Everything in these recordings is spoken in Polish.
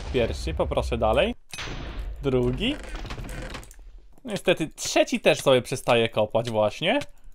Pierwszy, poproszę dalej. Drugi. Niestety trzeci też sobie przestaje kopać właśnie.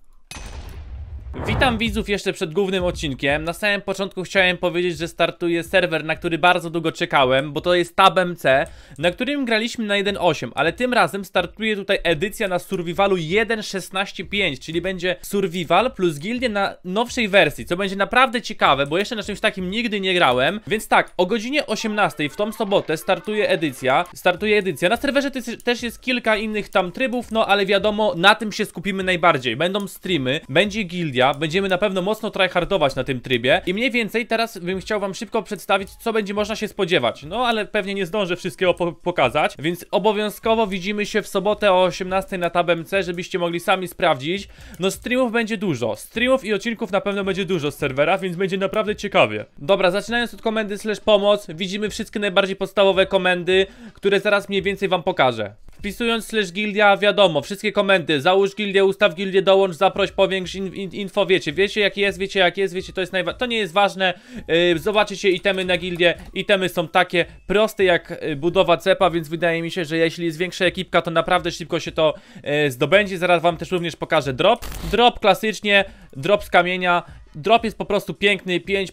Witam widzów jeszcze przed głównym odcinkiem. Na samym początku chciałem powiedzieć, że startuje serwer, na który bardzo długo czekałem, bo to jest TabMC, na którym graliśmy na 1.8, ale tym razem startuje tutaj edycja na Survivalu 1.16.5, czyli będzie Survival plus gildie na nowszej wersji, co będzie naprawdę ciekawe, bo jeszcze na czymś takim nigdy nie grałem. Więc tak, o godzinie 18 w tą sobotę startuje edycja. Na serwerze też jest kilka innych tam trybów, no ale wiadomo, na tym się skupimy najbardziej. Będą streamy, będzie gildia. Będziemy na pewno mocno tryhardować na tym trybie. I mniej więcej teraz bym chciał wam szybko przedstawić, co będzie można się spodziewać. No ale pewnie nie zdążę wszystkiego pokazać. Więc obowiązkowo widzimy się w sobotę o 18 na TabMC, żebyście mogli sami sprawdzić. No streamów będzie dużo. Streamów i odcinków na pewno będzie dużo z serwera, więc będzie naprawdę ciekawie. Dobra, zaczynając od komendy /pomoc, widzimy wszystkie najbardziej podstawowe komendy, które zaraz mniej więcej wam pokażę. Wpisując /gildia, wiadomo, wszystkie komendy: załóż gildię, ustaw gildię, dołącz, zaproś, powiększ, info, wiecie jak jest, wiecie, to nie jest ważne. Zobaczycie itemy na gildię, itemy są takie proste jak budowa cepa, więc wydaje mi się, że jeśli jest większa ekipka, to naprawdę szybko się to zdobędzie. Zaraz wam też również pokażę drop klasycznie, drop z kamienia. Drop jest po prostu piękny, 5%,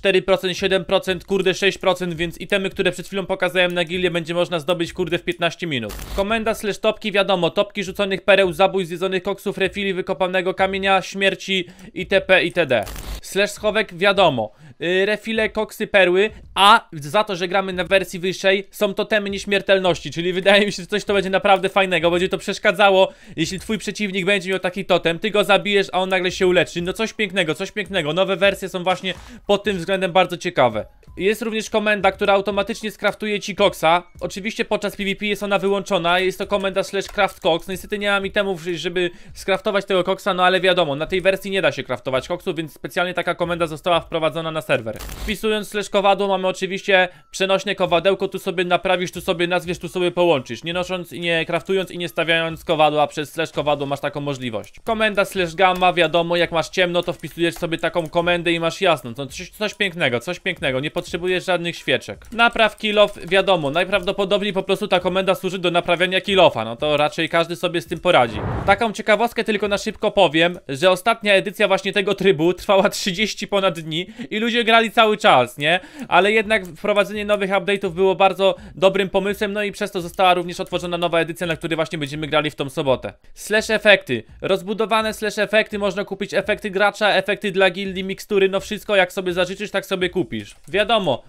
4%, 7%, kurde 6%, więc itemy, które przed chwilą pokazałem na gildię, będzie można zdobyć kurde w 15 minut. Komenda /topki, wiadomo, topki rzuconych pereł, zabój zjedzonych koksów, refili wykopanego kamienia, śmierci itp. itd. /schowek, wiadomo, refile, koksy, perły, a za to, że gramy na wersji wyższej, są totemy nieśmiertelności, czyli wydaje mi się, że coś to będzie naprawdę fajnego, będzie to przeszkadzało, jeśli twój przeciwnik będzie miał taki totem, ty go zabijesz, a on nagle się uleczy. No coś pięknego, nowe wersje są właśnie pod tym względem bardzo ciekawe. Jest również komenda, która automatycznie skraftuje ci koksa. Oczywiście podczas PvP jest ona wyłączona, jest to komenda /craftcox. No niestety nie mam itemów, żeby skraftować tego koksa, no ale wiadomo, na tej wersji nie da się kraftować koksu, więc specjalnie taka komenda została wprowadzona na serwer. Wpisując /kowadło mamy oczywiście przenośne kowadełko, tu sobie naprawisz, tu sobie nazwiesz, tu sobie połączysz. Nie nosząc i nie kraftując i nie stawiając kowadła przez /kowadło masz taką możliwość. Komenda /gamma, wiadomo, jak masz ciemno, to wpisujesz sobie taką komendę i masz jasno. To coś pięknego, nie potrzebujesz żadnych świeczek. Napraw kill off, wiadomo, najprawdopodobniej po prostu ta komenda służy do naprawiania kill offa, no to raczej każdy sobie z tym poradzi. Taką ciekawostkę tylko na szybko powiem, że ostatnia edycja właśnie tego trybu trwała 30 ponad dni i ludzie grali cały czas, nie? Ale jednak wprowadzenie nowych update'ów było bardzo dobrym pomysłem, no i przez to została również otworzona nowa edycja, na której właśnie będziemy grali w tą sobotę. /efekty, rozbudowane /efekty, można kupić efekty gracza, efekty dla gildii, mikstury, no wszystko jak sobie zażyczysz, tak sobie kupisz. Wiadomo,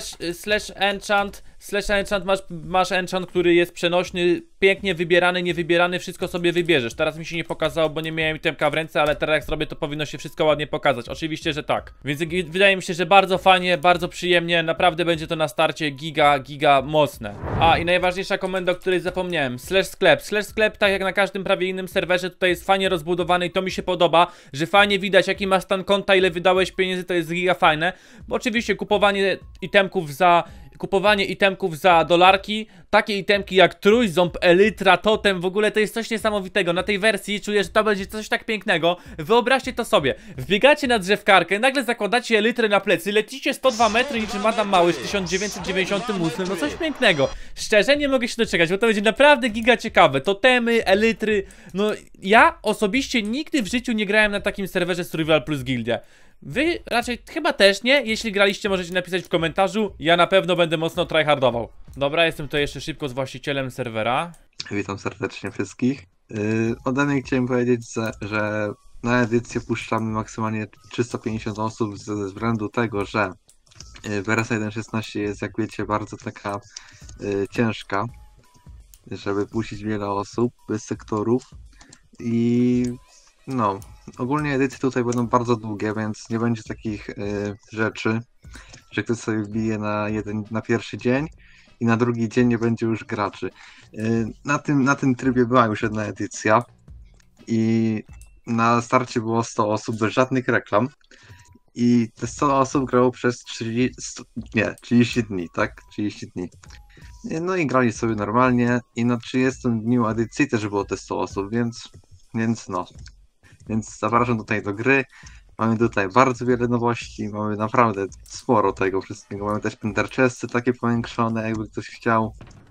/enchant masz enchant, który jest przenośny, pięknie wybierany, niewybierany, wszystko sobie wybierzesz. Teraz mi się nie pokazało, bo nie miałem itemka w ręce, ale teraz jak zrobię, to powinno się wszystko ładnie pokazać. Oczywiście, że tak. Więc wydaje mi się, że bardzo fajnie, bardzo przyjemnie, naprawdę będzie to na starcie giga mocne. A i najważniejsza komenda, o której zapomniałem, /sklep, tak jak na każdym prawie innym serwerze, tutaj jest fajnie rozbudowany i to mi się podoba, że fajnie widać, jaki masz stan konta, ile wydałeś pieniędzy, to jest giga fajne, bo oczywiście kupowanie itemków za dolarki, takie itemki jak trójząb, elytra, totem, w ogóle to jest coś niesamowitego. Na tej wersji czuję, że to będzie coś tak pięknego. Wyobraźcie to sobie, wbiegacie na drzewkarkę, nagle zakładacie elytrę na plecy, lecicie 102 metry niczym Adam Małysz w 1998, no coś pięknego. Szczerze nie mogę się doczekać, bo to będzie naprawdę giga ciekawe. Totemy, elytry, no ja osobiście nigdy w życiu nie grałem na takim serwerze Survival plus Gildia. Wy raczej chyba też nie. Jeśli graliście, możecie napisać w komentarzu. Ja na pewno będę mocno tryhardował. Dobra, jestem tutaj jeszcze szybko z właścicielem serwera. Witam serdecznie wszystkich. Ode mnie chciałem powiedzieć, że na edycję puszczamy maksymalnie 350 osób ze względu tego, że wersja 1.16 jest, jak wiecie, bardzo taka ciężka, żeby puścić wiele osób bez sektorów. I no, ogólnie edycje tutaj będą bardzo długie, więc nie będzie takich rzeczy, że ktoś sobie wbije na pierwszy dzień i na drugi dzień nie będzie już graczy. Na tym trybie była już jedna edycja i na starcie było 100 osób bez żadnych reklam i te 100 osób grało przez 30 dni, tak? 30 dni. No i grali sobie normalnie i na 30 dniu edycji też było te 100 osób, więc no. Więc zapraszam tutaj do gry. Mamy tutaj bardzo wiele nowości, mamy naprawdę sporo tego wszystkiego. Mamy też Enderchesty takie powiększone, jakby ktoś chciał.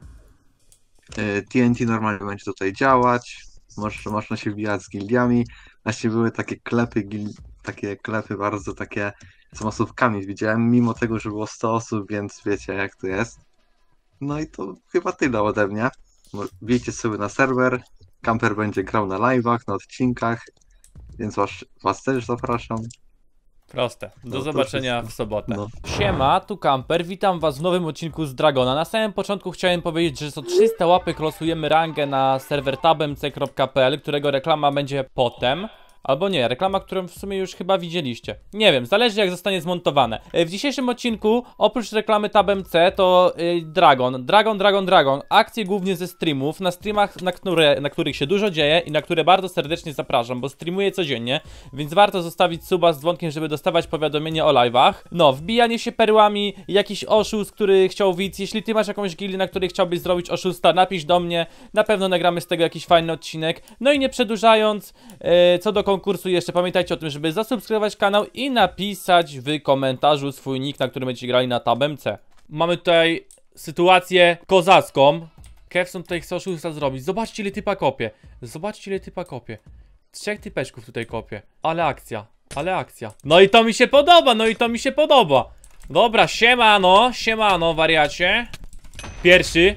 TNT normalnie będzie tutaj działać. Można się wbijać z gildiami. Właśnie były takie klepy, takie klepy bardzo takie z masówkami widziałem, mimo tego, że było 100 osób, więc wiecie jak to jest. No i to chyba tyle ode mnie. Wbijcie sobie na serwer. Camper będzie grał na live'ach, na odcinkach, więc was też zapraszam. Proste. Do No, zobaczenia wszystko. w sobotę. No. Siema, tu Camper, witam was w nowym odcinku z Dragona. Na samym początku chciałem powiedzieć, że za 300 łapek losujemy rangę na serwer tabmc.pl, którego reklama będzie potem. Albo nie, reklama, którą w sumie już chyba widzieliście. Nie wiem, zależy jak zostanie zmontowane. W dzisiejszym odcinku, oprócz reklamy TabMC, to Dragon. Akcje głównie ze streamów, na streamach, na których się dużo dzieje i na które bardzo serdecznie zapraszam, bo streamuję codziennie, więc warto zostawić suba z dzwonkiem, żeby dostawać powiadomienia o live'ach. No, wbijanie się perłami, jakiś oszust, który chciał widz. Jeśli ty masz jakąś gildię, na której chciałbyś zrobić oszusta, napisz do mnie, na pewno nagramy z tego jakiś fajny odcinek. No i nie przedłużając, co do konkursu jeszcze pamiętajcie o tym, żeby zasubskrybować kanał i napisać w komentarzu swój nick, na którym będziecie grali na TabMC. Mamy tutaj sytuację kozacką. Kevson tutaj chce oszusta zrobić. Zobaczcie ile typa kopie. Zobaczcie ile typa kopie. 3 typeczków tutaj kopie. Ale akcja. Ale akcja. No i to mi się podoba, no i to mi się podoba. Dobra, siemano wariacie. Pierwszy.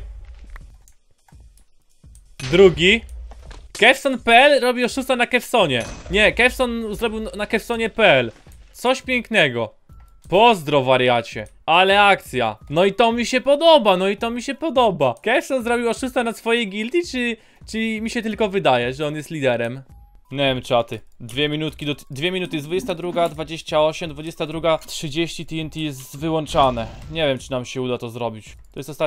Drugi. Kevson.pl robi oszusta na Kevsonie. Nie, Kevson zrobił na Kevsonie.pl. Coś pięknego. Pozdro wariacie. Ale akcja. No i to mi się podoba, no i to mi się podoba. Kevson zrobił oszusta na swojej gildii, czy mi się tylko wydaje, że on jest liderem? Nie wiem, czaty. 2 minutki do... 2 minuty jest 22:28, 22:30 TNT jest wyłączane. Nie wiem, czy nam się uda to zrobić. To jest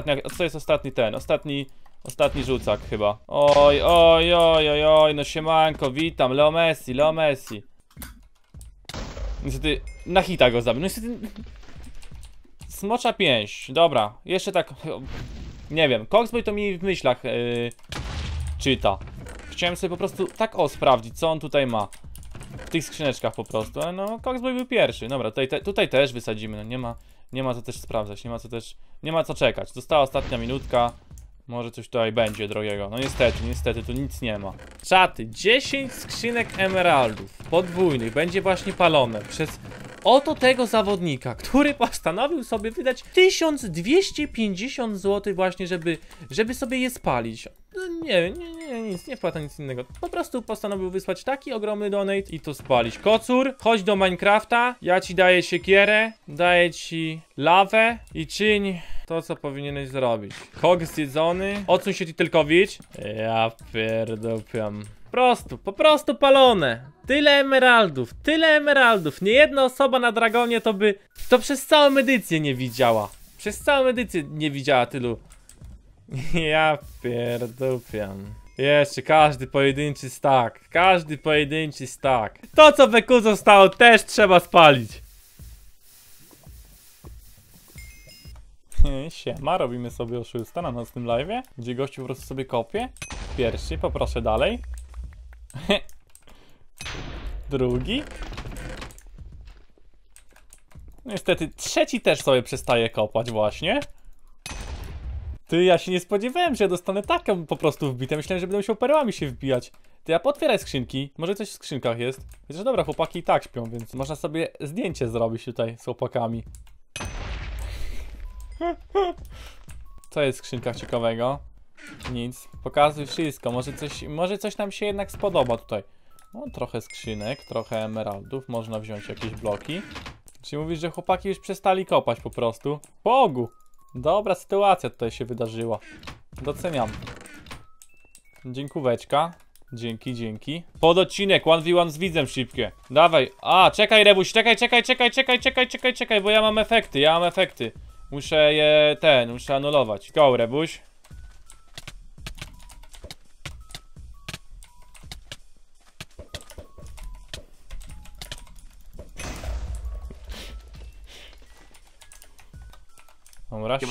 ostatni rzucak chyba. Oj, no siemanko, witam, Leo Messi. Niestety, na hita go zabił, no niestety... Smocza pięść, dobra, jeszcze tak... Nie wiem, Coxboy to mi w myślach czyta. Chciałem sobie po prostu tak sprawdzić, co on tutaj ma. W tych skrzyneczkach po prostu, ale no Coxboy był pierwszy. Dobra, tutaj też wysadzimy, no nie ma co też sprawdzać, nie ma co czekać. Została ostatnia minutka. Może coś tutaj będzie drogiego. No niestety, tu nic nie ma. Czaty, 10 skrzynek emeraldów podwójnych będzie właśnie palone przez oto tego zawodnika, który postanowił sobie wydać 1250 zł właśnie, żeby sobie je spalić. No nie wpłata nic innego. Po prostu postanowił wysłać taki ogromny donate i to spalić. Kocur, chodź do Minecrafta, ja ci daję siekierę, daję ci lawę i czyń to, co powinieneś zrobić. Kok zjedzony, odsuń się Titelkowicz. Ja pierdopiam. Po prostu palone. Tyle emeraldów. Nie jedna osoba na Dragonie to przez całą edycję nie widziała. Przez całą edycję nie widziała tylu. Ja pierdopiam. Jeszcze każdy pojedynczy stack. To, co Weku zostało, też trzeba spalić. Siema, robimy sobie oszusta na nocnym live'ie, gdzie gościu po prostu sobie kopie. Pierwszy, poproszę dalej. Drugi. Niestety, trzeci też sobie przestaje kopać właśnie. Ty, ja się nie spodziewałem, że ja dostanę taką po prostu wbite. Myślałem, że będę musiał perłami się wbijać. Ty, ja potwieraj skrzynki. Może coś w skrzynkach jest. Chociaż dobra, chłopaki i tak śpią, więc można sobie zdjęcie zrobić tutaj z chłopakami. Co jest w skrzynkach ciekawego? Nic. Pokazuj wszystko. Może coś nam się jednak spodoba tutaj. No, trochę skrzynek, trochę emeraldów. Można wziąć jakieś bloki. Czyli mówisz, że chłopaki już przestali kopać po prostu? Bogu! Dobra sytuacja tutaj się wydarzyła. Doceniam. Dziękóweczka. Dzięki. Pod odcinek 1v1 z widzem szybkie. Dawaj. A, czekaj Rebuś, czekaj, bo ja mam efekty. Muszę muszę anulować. Go, Rebuś. Dobra,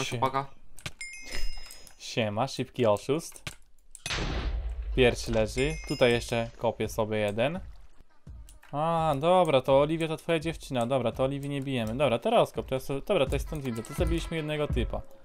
siema, szybki oszust. Pierwszy leży. Tutaj jeszcze kopię sobie jeden. A, dobra, to Oliwia to twoja dziewczyna. Dobra, to Oliwii nie bijemy. Dobra, to rozkop. Dobra, to jest stąd widzę. To zabiliśmy jednego typa.